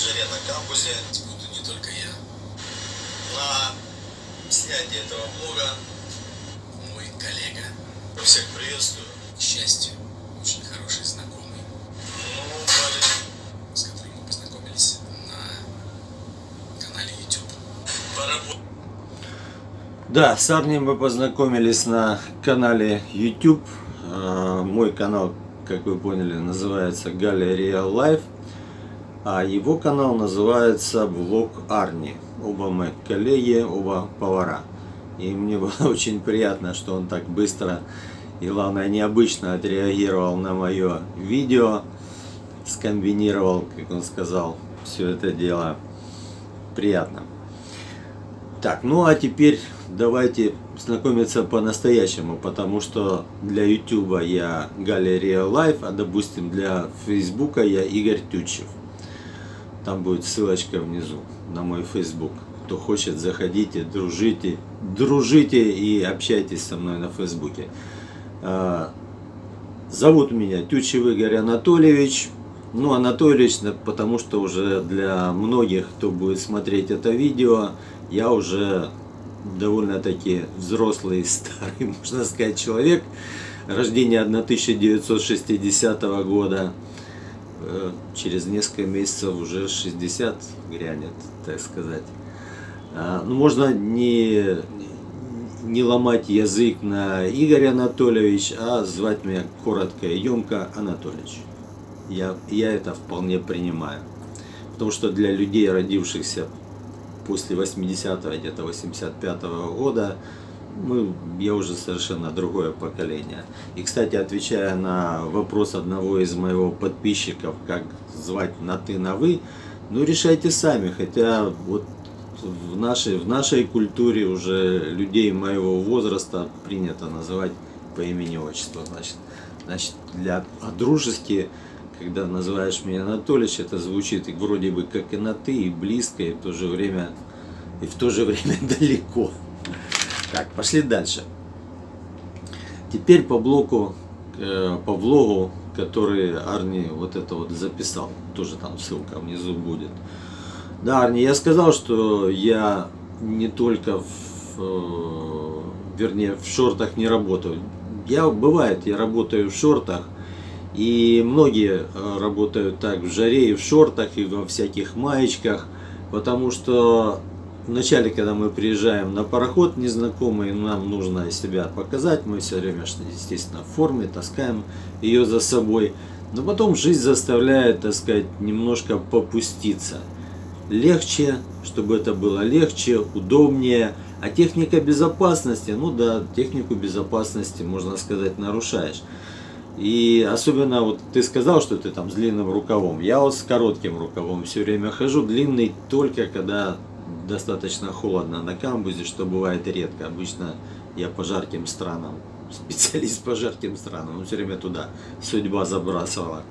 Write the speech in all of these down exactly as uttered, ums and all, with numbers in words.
жаре на кампусе. Буду не только я. На снятие этого влога мой коллега. всех приветствую. К счастью, очень хороший знакомый, Ну, блин, с которым мы познакомились на канале YouTube. поработать. Да, с Арни мы познакомились на канале YouTube. Мой канал, как вы поняли, называется Галя Real Life, а его канал называется Влог Арни. Оба мы коллеги, оба повара. И мне было очень приятно, что он так быстро и, главное, необычно отреагировал на мое видео, скомбинировал, как он сказал, все это дело. Приятно. Так, ну а теперь давайте знакомиться по-настоящему, потому что для YouTube я Галя Real Life, а допустим для Facebook я Игорь Тютчев. Там будет ссылочка внизу на мой Facebook. Кто хочет, заходите, дружите, дружите и общайтесь со мной на Фейсбуке. Зовут меня Тютчев Игорь Анатольевич. Ну, Анатольевич, потому что уже для многих, кто будет смотреть это видео, я уже довольно-таки взрослый, старый, можно сказать, человек. Рождение тысяча девятьсот шестидесятого года. Через несколько месяцев уже шестьдесят грянет, так сказать. Ну, можно не, не ломать язык на Игорь Анатольевич, а звать меня коротко и емко Анатольевич. Я, я это вполне принимаю. Потому что для людей, родившихся после восьмидесятого, где-то восемьдесят пятого года, мы, я уже совершенно другое поколение. И, кстати, отвечая на вопрос одного из моего подписчиков, как звать на ты, на вы, ну, решайте сами. Хотя вот в нашей, в нашей культуре уже людей моего возраста принято называть по имени-отчеству. Значит, значит, для по-дружески, когда называешь меня Анатольевич, это звучит и вроде бы как и на ты, и близко, и в то же время, и в то же время далеко. Так, пошли дальше. Теперь по блоку, э, по влогу, который Арни вот это вот записал. Тоже там ссылка внизу будет. Да, Арни, я сказал, что я не только в, э, вернее, в шортах не работаю. Я, бывает, я работаю в шортах. И многие работают так в жаре и в шортах, и во всяких маечках, потому что вначале, когда мы приезжаем на пароход незнакомый, нам нужно себя показать, мы все время, естественно, в форме, таскаем ее за собой, но потом жизнь заставляет, так сказать, немножко попуститься. Легче, чтобы это было легче, удобнее, а техника безопасности, ну да, технику безопасности, можно сказать, нарушаешь. И особенно вот ты сказал, что ты там с длинным рукавом. Я вот с коротким рукавом все время хожу. Длинный только когда достаточно холодно на камбузе, что бывает редко. Обычно я по жарким странам, специалист по жарким странам. Но все время туда судьба забрасывала.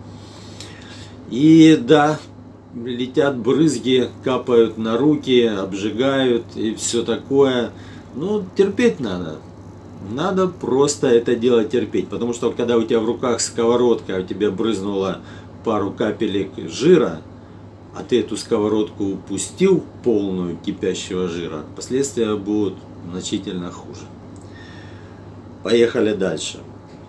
И да, летят брызги, капают на руки, обжигают и все такое. Ну, терпеть надо. Надо просто это дело терпеть, потому что когда у тебя в руках сковородка, у тебя брызнуло пару капелек жира, а ты эту сковородку упустил полную кипящего жира, последствия будут значительно хуже. Поехали дальше.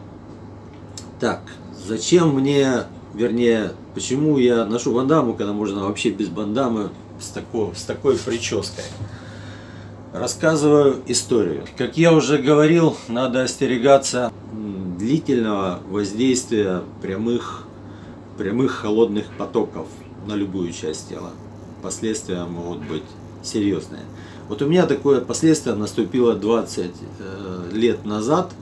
Так, зачем мне, вернее, почему я ношу бандаму, когда можно вообще без бандамы с такой, с такой прической? Рассказываю историю. Как я уже говорил, надо остерегаться длительного воздействия прямых, прямых холодных потоков на любую часть тела. Последствия могут быть серьезные. Вот у меня такое последствие наступило двадцать лет назад.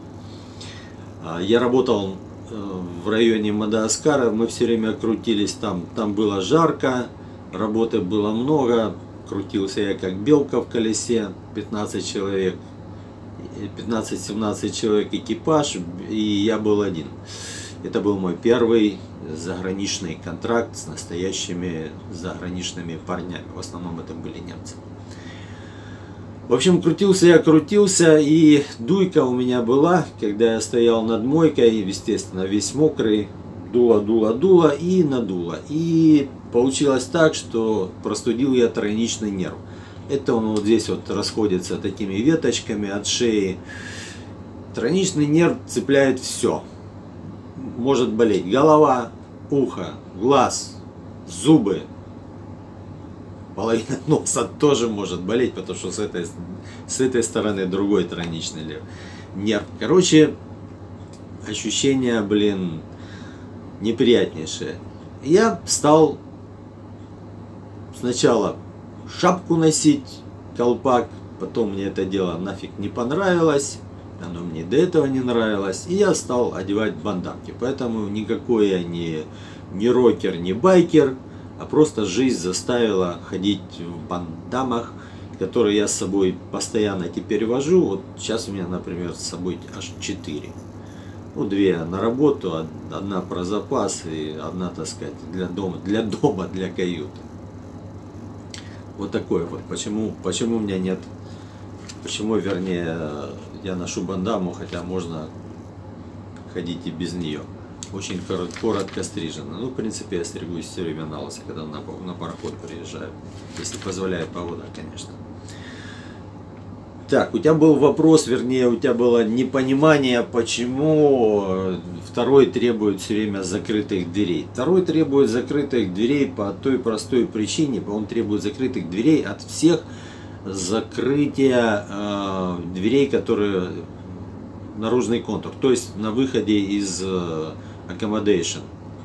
Я работал в районе Мадагаскара, мы все время крутились там, там было жарко, работы было много. Крутился я как белка в колесе, пятнадцать человек, пятнадцать-семнадцать человек экипаж, и я был один. Это был мой первый заграничный контракт с настоящими заграничными парнями. В основном это были немцы. В общем, крутился я, крутился, и дуйка у меня была, когда я стоял над мойкой, естественно, весь мокрый, дуло, дуло, дуло и надуло. И получилось так, что простудил я тройничный нерв. Это он вот здесь вот расходится такими веточками от шеи. Тройничный нерв цепляет все. Может болеть голова, ухо, глаз, зубы. Половина носа тоже может болеть, потому что с этой, с этой стороны другой тройничный нерв. Короче, ощущения, блин, неприятнейшие. Я стал сначала шапку носить, колпак, потом мне это дело нафиг не понравилось, оно мне до этого не нравилось, и я стал одевать бандамки. Поэтому никакой я не, не рокер, не байкер, а просто жизнь заставила ходить в бандамах, которые я с собой постоянно теперь вожу. Вот сейчас у меня, например, с собой аж четыре. Ну, две на работу, одна про запас и одна, так сказать, для дома, для дома, для каюты. Вот такое вот. Почему, почему у меня нет, почему, вернее, я ношу бандаму, хотя можно ходить и без нее. Очень коротко стрижена. Ну, в принципе, я стригусь все время на лысо, когда на, на пароход приезжаю. Если позволяет погода, конечно. Так, у тебя был вопрос, вернее, у тебя было непонимание, почему второй требует все время закрытых дверей. Второй требует закрытых дверей по той простой причине, он требует закрытых дверей от всех закрытия э, дверей, которые наружный контур, то есть на выходе из э, accommodation.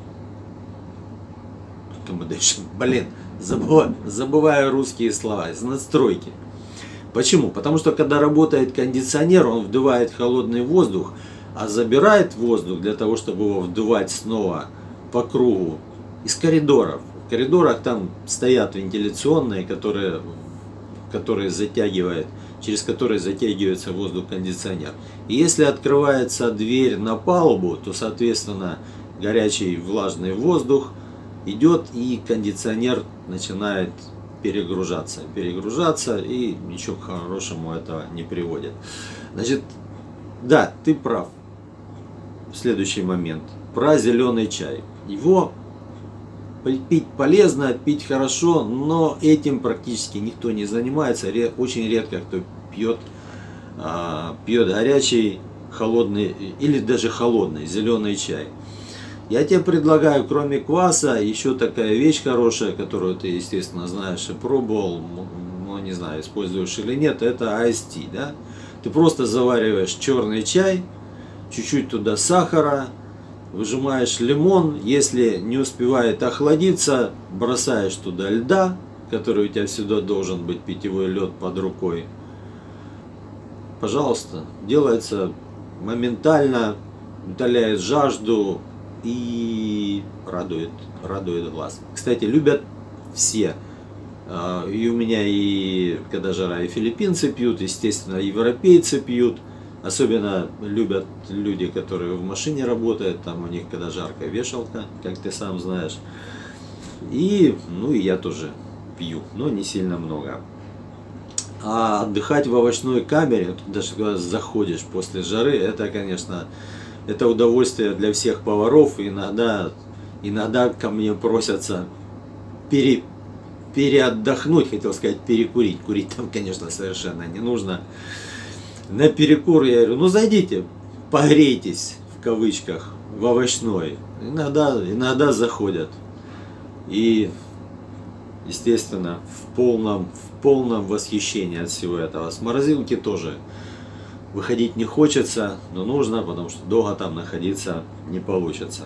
Accommodation, блин, забываю, забываю русские слова, из надстройки. Почему? Потому что когда работает кондиционер, он вдувает холодный воздух, а забирает воздух для того, чтобы его вдувать снова по кругу из коридоров. В коридорах там стоят вентиляционные, которые, которые затягивают, через которые затягивается воздух кондиционер. И если открывается дверь на палубу, то, соответственно, горячий влажный воздух идет, и кондиционер начинает перегружаться, перегружаться, и ничего к хорошему этого не приводит. Значит, да, ты прав. Следующий момент. Про зеленый чай. Его пить полезно, пить хорошо, но этим практически никто не занимается. Очень редко кто пьет, пьет горячий, холодный или даже холодный зеленый чай. Я тебе предлагаю, кроме кваса, еще такая вещь хорошая, которую ты, естественно, знаешь и пробовал, но не знаю, используешь или нет, это Ice Tea, да? Ты просто завариваешь черный чай, чуть-чуть туда сахара, выжимаешь лимон, если не успевает охладиться, бросаешь туда льда, который у тебя всегда должен быть, питьевой лед под рукой. Пожалуйста, делается моментально, утоляет жажду и радует, радует глаз. Кстати, любят все. И у меня, и когда жара, и филиппинцы пьют, естественно, европейцы пьют. Особенно любят люди, которые в машине работают, там у них, когда жаркая вешалка, как ты сам знаешь. И, ну, и я тоже пью, но не сильно много. А отдыхать в овощной камере, даже когда заходишь после жары, это, конечно, это удовольствие для всех поваров. Иногда, иногда ко мне просятся пере, переотдохнуть, хотел сказать перекурить. Курить там, конечно, совершенно не нужно. На перекур я говорю, ну зайдите, погрейтесь, в кавычках, в овощной. Иногда, иногда заходят. И, естественно, в полном, в полном восхищении от всего этого. С морозилки тоже выходить не хочется, но нужно, потому что долго там находиться не получится.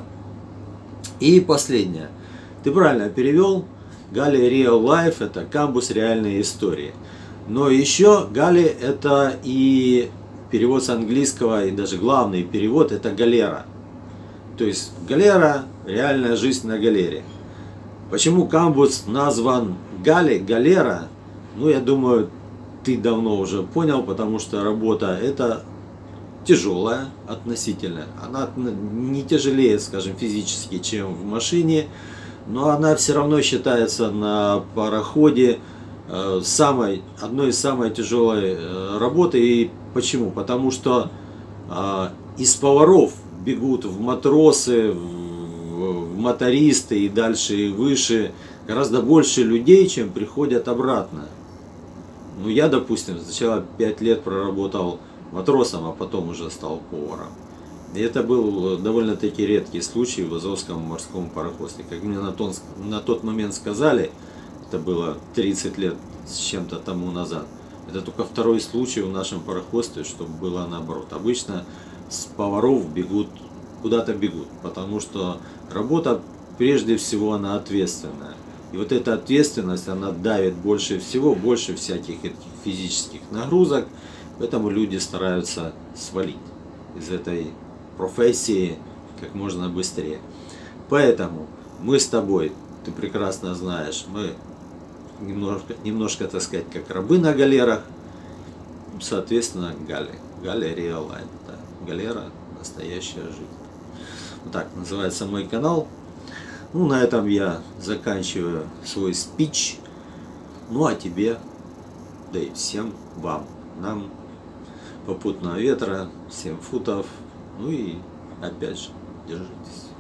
И последнее. Ты правильно перевел. Гали Real Life — это камбус реальной истории. Но еще Гали — это и перевод с английского, и даже главный перевод — это галера. То есть галера — реальная жизнь на галере. Почему камбус назван Гали, галера? Ну, я думаю, ты давно уже понял, потому что работа это тяжелая относительно. Она не тяжелее, скажем, физически, чем в машине, но она все равно считается на пароходе самой, одной из самой тяжелой работы. И почему? Потому что из поваров бегут в матросы, в в мотористы и дальше и выше гораздо больше людей, чем приходят обратно. Ну, я, допустим, сначала пять лет проработал матросом, а потом уже стал поваром. И это был довольно-таки редкий случай в Азовском морском пароходстве. Как мне на тот, на тот момент сказали, это было тридцать лет с чем-то тому назад, это только второй случай в нашем пароходстве, чтобы было наоборот. Обычно с поваров бегут, куда-то бегут, потому что работа прежде всего она ответственная. И вот эта ответственность, она давит больше всего, больше всяких этих физических нагрузок, поэтому люди стараются свалить из этой профессии как можно быстрее. Поэтому мы с тобой, ты прекрасно знаешь, мы немножко, немножко, так сказать, как рабы на галерах, соответственно, Галли. Галли Реалайн. Да. Галера — настоящая жизнь. Вот так называется мой канал. Ну, на этом я заканчиваю свой спич. Ну, а тебе, да и всем вам, нам попутного ветра, семь футов. Ну и опять же, держитесь.